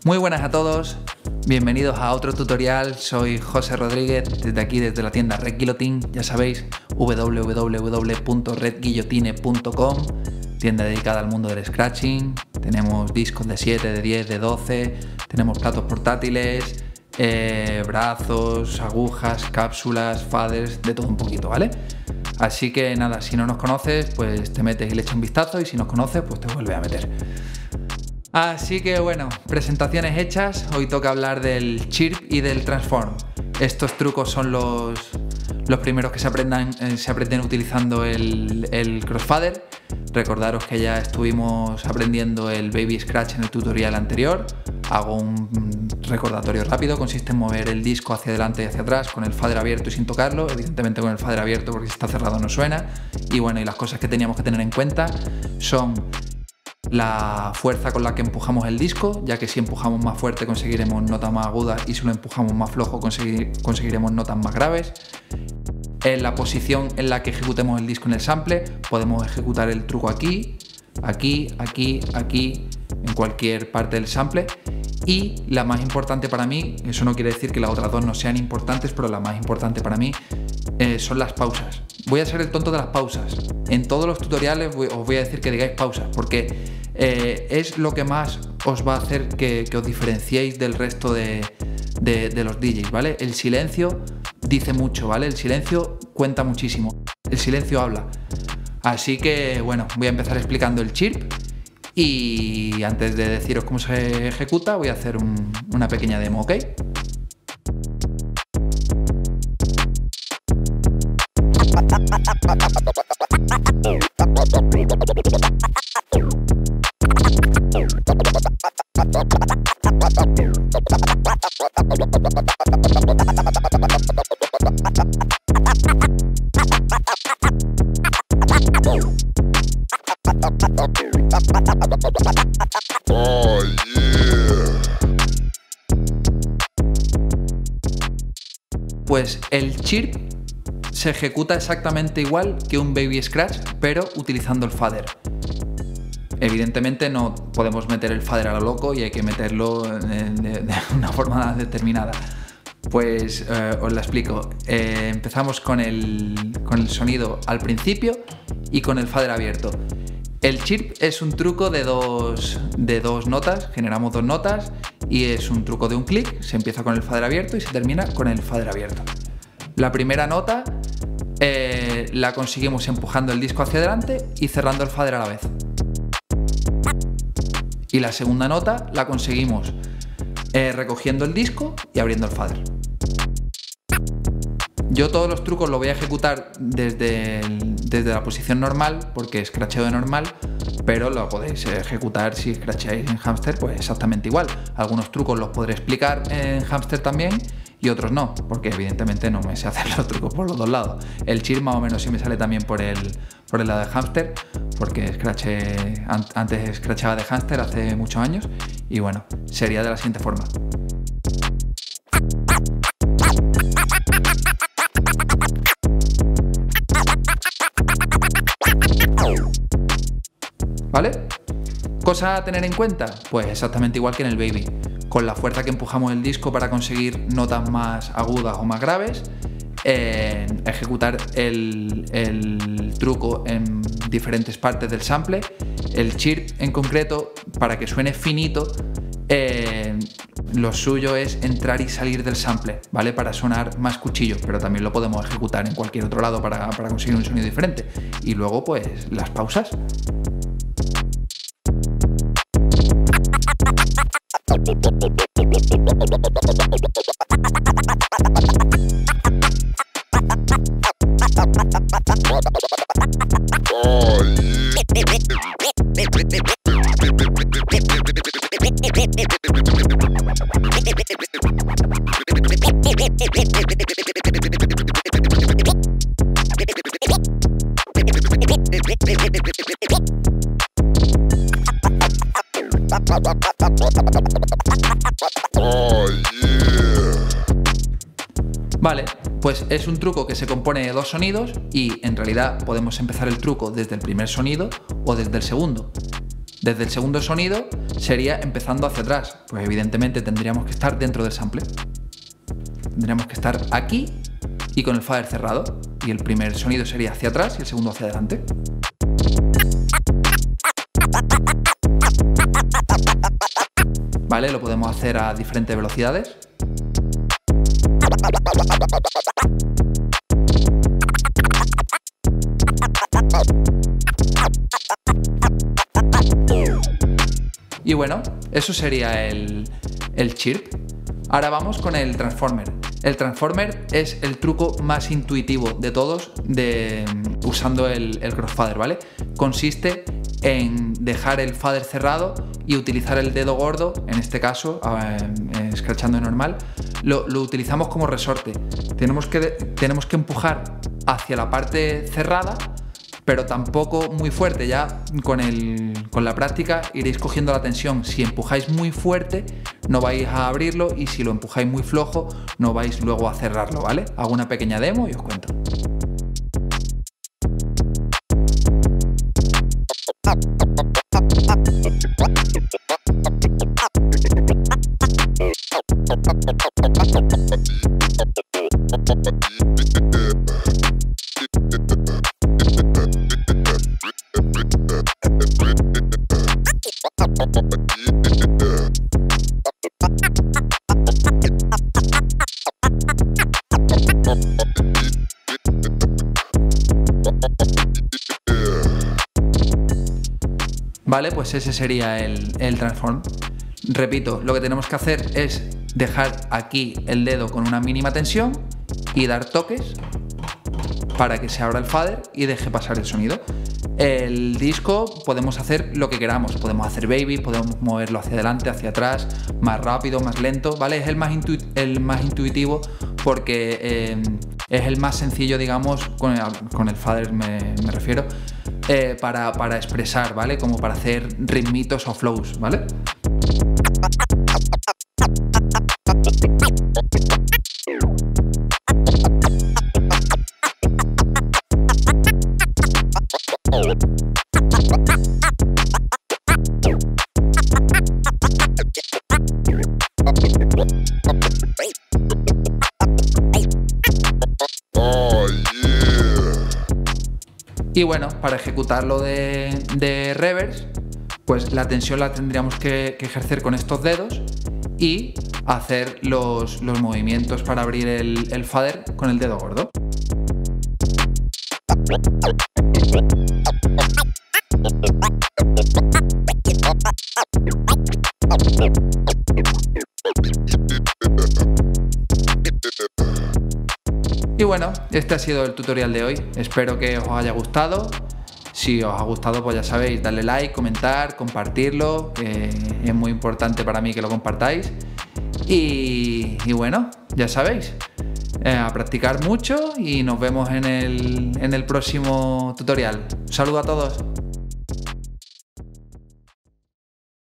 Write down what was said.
Muy buenas a todos, bienvenidos a otro tutorial. Soy José Rodríguez, desde aquí, desde la tienda Red Guillotine. Ya sabéis, www.redguillotine.com, tienda dedicada al mundo del scratching. Tenemos discos de 7, de 10, de 12, tenemos platos portátiles, brazos, agujas, cápsulas, faders, de todo un poquito, ¿vale? Así que nada, si no nos conoces, pues te metes y le echas un vistazo, y si nos conoces, pues te vuelves a meter. Así que bueno, presentaciones hechas. Hoy toca hablar del chirp y del transform. Estos trucos son los primeros que se aprenden utilizando el crossfader. Recordaros que ya estuvimos aprendiendo el baby scratch en el tutorial anterior. Hago un recordatorio rápido, consiste en mover el disco hacia adelante y hacia atrás con el fader abierto y sin tocarlo, evidentemente con el fader abierto porque si está cerrado no suena. Y bueno, y las cosas que teníamos que tener en cuenta son la fuerza con la que empujamos el disco, ya que si empujamos más fuerte conseguiremos notas más agudas y si lo empujamos más flojo conseguiremos notas más graves. En la posición en la que ejecutemos el disco en el sample, podemos ejecutar el truco aquí, aquí, aquí, aquí, en cualquier parte del sample. Y la más importante para mí, eso no quiere decir que las otras dos no sean importantes, pero la más importante para mí son las pausas. Voy a ser el tonto de las pausas. En todos los tutoriales os voy a decir que digáis pausas, porque es lo que más os va a hacer que os diferenciéis del resto de los DJs, ¿vale? El silencio dice mucho, ¿vale? El silencio cuenta muchísimo. El silencio habla. Así que, bueno, voy a empezar explicando el chirp. Y antes de deciros cómo se ejecuta, voy a hacer una pequeña demo, ¿ok? Oh, yeah. Pues el chirp se ejecuta exactamente igual que un baby scratch, pero utilizando el fader. Evidentemente no podemos meter el fader a lo loco y hay que meterlo de una forma determinada. Pues os la explico. Empezamos con el sonido al principio y con el fader abierto. El chirp es un truco de dos notas, generamos dos notas y es un truco de un clic. Se empieza con el fader abierto y se termina con el fader abierto. La primera nota la conseguimos empujando el disco hacia adelante y cerrando el fader a la vez. Y la segunda nota la conseguimos recogiendo el disco y abriendo el fader. Yo todos los trucos los voy a ejecutar desde la posición normal, porque scratcheo de normal, pero lo podéis ejecutar si scratcheáis en Hamster, pues exactamente igual. Algunos trucos los podré explicar en Hamster también y otros no, porque evidentemente no me sé hacer los trucos por los dos lados. El chirp más o menos sí me sale también por el lado de Hamster, porque antes scratchaba de Hamster hace muchos años y bueno, sería de la siguiente forma. ¿Vale? Cosa a tener en cuenta, pues exactamente igual que en el baby, con la fuerza que empujamos el disco para conseguir notas más agudas o más graves, ejecutar el truco en diferentes partes del sample. El chirp en concreto, para que suene finito, lo suyo es entrar y salir del sample, ¿vale? Para sonar más cuchillo, pero también lo podemos ejecutar en cualquier otro lado para conseguir un sonido diferente. Y luego pues las pausas. Oh, yeah. Vale, pues es un truco que se compone de dos sonidos y en realidad podemos empezar el truco desde el primer sonido o desde el segundo. Desde el segundo sonido sería empezando hacia atrás. Pues evidentemente tendríamos que estar dentro del sample. Tendríamos que estar aquí y con el fader cerrado. Y el primer sonido sería hacia atrás y el segundo hacia adelante. Vale, lo podemos hacer a diferentes velocidades. Y bueno, eso sería el chirp. Ahora vamos con el transformer. El transformer es el truco más intuitivo de todos usando el crossfader, ¿vale? Consiste en dejar el fader cerrado y utilizar el dedo gordo, en este caso, scratchando normal, lo utilizamos como resorte. Tenemos que empujar hacia la parte cerrada, pero tampoco muy fuerte. Ya con la práctica iréis cogiendo la tensión. Si empujáis muy fuerte no vais a abrirlo, y si lo empujáis muy flojo no vais luego a cerrarlo, ¿vale? Hago una pequeña demo y os cuento. Vale, pues ese sería el transform. Repito, lo que tenemos que hacer es dejar aquí el dedo con una mínima tensión y dar toques para que se abra el fader y deje pasar el sonido. El disco podemos hacer lo que queramos, podemos hacer baby, podemos moverlo hacia adelante, hacia atrás, más rápido, más lento, ¿vale? Es el más intuitivo porque es el más sencillo, digamos, con el fader me refiero, para expresar, ¿vale? Como para hacer ritmitos o flows, ¿vale? Oh, yeah. Y bueno, para ejecutarlo de reverse, pues la tensión la tendríamos que ejercer con estos dedos y hacer los movimientos para abrir el fader con el dedo gordo. Y bueno, este ha sido el tutorial de hoy. Espero que os haya gustado. Si os ha gustado, pues ya sabéis, darle like, comentar, compartirlo, que es muy importante para mí que lo compartáis. Y bueno, ya sabéis, a practicar mucho y nos vemos en el próximo tutorial. Un saludo a todos.